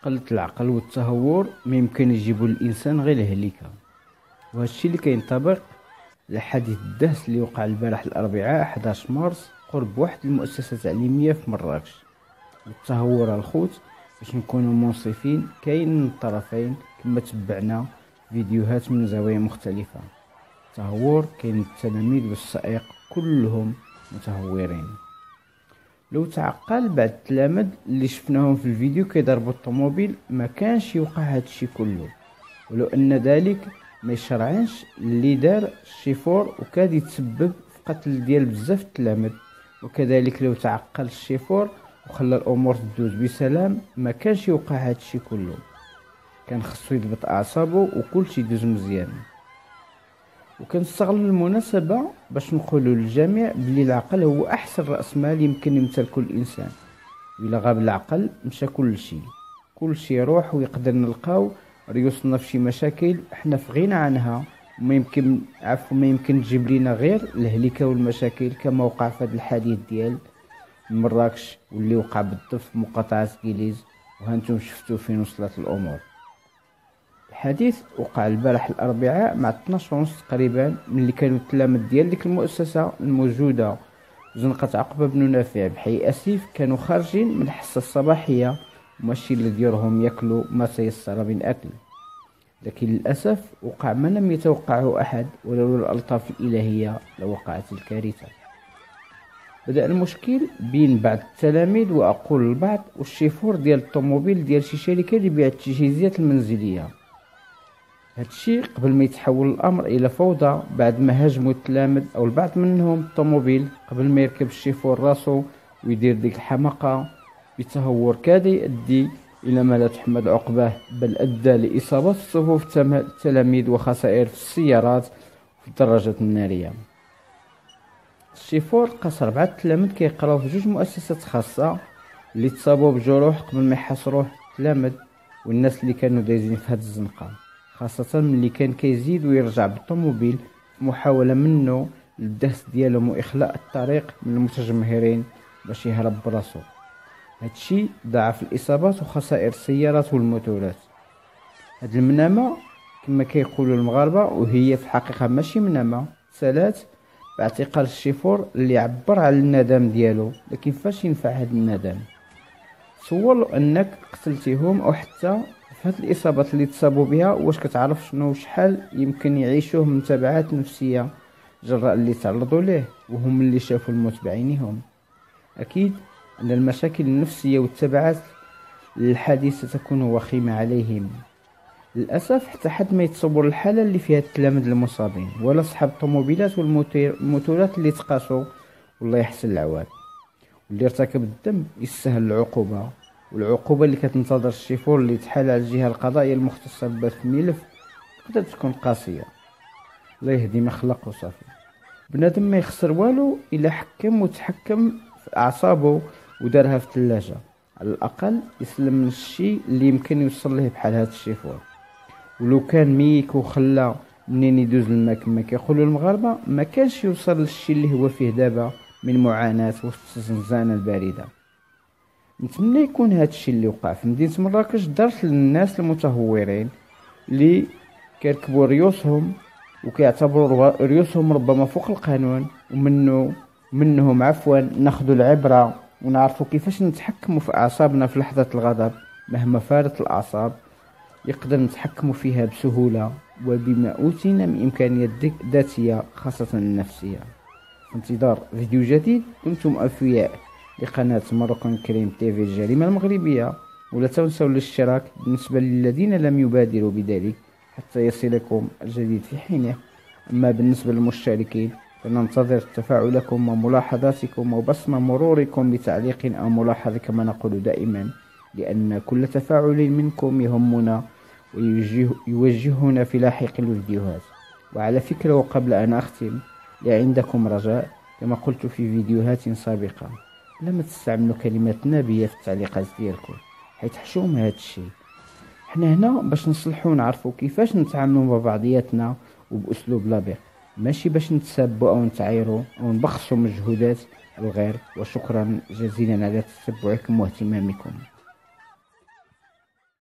قلة العقل والتهور ميمكن يجيبوا الانسان غير الهلكة. وهذا الشيء اللي كينطبق على حادث الدهس اللي وقع البارح الاربعاء 11 مارس قرب واحد المؤسسة تعليمية في مراكش. والتهور الخوت باش نكونوا منصفين كاين من الطرفين كما تبعنا فيديوهات من زوايا مختلفة. التهور كاين التلاميذ والسائق كلهم متهورين. لو تعقل بعض التلاميذ اللي شفناهم في الفيديو كيضربوا الطوموبيل ما كانش يوقع هذا الشيء كله، ولو ان ذلك ما يشرعنش اللي دار الشيفور وكاد يتسبب في قتل ديال بزاف التلاميذ. وكذلك لو تعقل الشيفور وخلى الامور تدوز بسلام ما كانش يوقع هذا الشيء كله، كان خصو يضبط اعصابه وكل شيء يدوز مزيان. وكنستغل المناسبة باش نقولوا للجميع بلي العقل هو احسن راس مال يمكن يمتلكه الانسان. الا غاب العقل مشى كل شيء يروح، ويقدر نلقاو ريوسنا في شي مشاكل احنا في غنى عنها، وما يمكن تجيب لينا غير الهلكة والمشاكل كما وقع في هذا الحديث ديال مراكش واللي وقع بالضبط في مقاطعة كيليز. وهانتم شفتوا فين وصلت الامور. الحديث وقع البارح الاربعاء مع 12 ونص تقريبا، ملي كانوا التلاميذ ديال ديك المؤسسة الموجودة زنقة عقبة بن نافع بحي اسيف كانوا خارجين من الحصة الصباحية وماشي لديورهم ياكلوا ما تيسر من اكل. لكن للاسف وقع ما لم يتوقعه احد، ولولا الالطاف الالهية لوقعت الكارثة. بدأ المشكل بين بعض التلاميذ واقول البعض والشيفور ديال الطوموبيل ديال شي شركة اللي بيع التجهيزات المنزلية. هادشي قبل ما يتحول الامر الى فوضى بعد ما هاجموا التلاميذ او البعض منهم الطوموبيل قبل ما يركب الشيفور راسو ويدير ديك الحماقة بتهور كاد يؤدي الى ما لا تحمد عقباه، بل ادى لاصابات صفوف التلاميذ وخسائر في السيارات وفي الدراجات النارية. الشيفور قاس 4 تلاميذ كيقراو في 2 مؤسسات خاصة اللي تصابوا بجروح قبل ما يحاصروه التلاميذ والناس اللي كانوا دايزين في هاد الزنقة، خاصة ملي كان كيزيد ويرجع بالطوموبيل في محاولة منه للدهس ديالهم واخلاء الطريق من المتجمهرين باش يهرب براسو. هادشي ضاعف الاصابات وخسائر السيارات والموتورات. هاد المنامة كما كيقولوا المغاربة، وهي في الحقيقة ماشي منامة، سالات باعتقال الشيفور اللي عبر على الندم ديالو. لكن فاش ينفع هاد الندم؟ تصور انك قتلتيهم او حتى في هاد الاصابات اللي تصابوا بها واش كتعرف شنو شحال يمكن يعيشوه من تبعات نفسيه جراء اللي تعرضوا ليه وهم اللي شافوا الموت بعينهم؟ اكيد ان المشاكل النفسيه والتبعات للحادثه تكون وخيمه عليهم. للاسف حتى حد ما يتصور الحاله اللي فيها التلاميذ المصابين ولا صحاب الطوموبيلات والموتورات اللي تقاسوا والله يحسن العواد. واللي ارتكب الذنب يستاهل العقوبه، والعقوبة اللي كتنتظر الشيفور اللي يتحال على الجهة القضائية المختصة ببث الملف تقدر تكون قاسية. الله يهدي ما خلق وصافي. بنادم ما يخسر والو الا حكم وتحكم في اعصابه ودارها في الثلاجة، على الاقل يسلم من الشيء اللي يمكن يوصل له بحال هذا الشيفور. ولو كان ميك وخلى منين يدوز الماء كما كيقولوا المغاربة ما كانش يوصل للشيء اللي هو فيه دابا من معاناة وسط الزنزانة الباردة. نتمنى يكون هذا الشيء اللي وقع في مدينة مراكش درس للناس المتهورين اللي كيركبوا ريوسهم وكيعتبروا ريوسهم ربما فوق القانون، ومنهم ناخذوا العبرة ونعرفوا كيفاش نتحكموا في أعصابنا في لحظة الغضب. مهما فارت الأعصاب يقدر نتحكموا فيها بسهولة وبما أوتينا من إمكانيات ذاتية خاصة النفسية. في انتظار فيديو جديد دمتم أوفياء لقناة مروكان كريم تيفي الجريمة المغربية، ولا تنسوا الاشتراك بالنسبة للذين لم يبادروا بذلك حتى يصلكم الجديد في حينه. أما بالنسبة للمشتركين فننتظر تفاعلكم وملاحظاتكم وبصمة مروركم بتعليق أو ملاحظة كما نقول دائما، لأن كل تفاعل منكم يهمنا ويوجهنا في لاحق الفيديوهات. وعلى فكرة وقبل أن أختم عندكم رجاء كما قلت في فيديوهات سابقة، لما تستعملوا كلمات نابية في التعليقات ديالكم حيت حشوم هذا الشيء. حنا هنا باش نصلحوا ونعرفوا كيفاش نتعاملوا مع بعضياتنا وباسلوب لبق، ماشي باش نتسابوا او نتعايروا او نبخسوا مجهودات الغير. وشكرا جزيلا على تتبعكم واهتمامكم.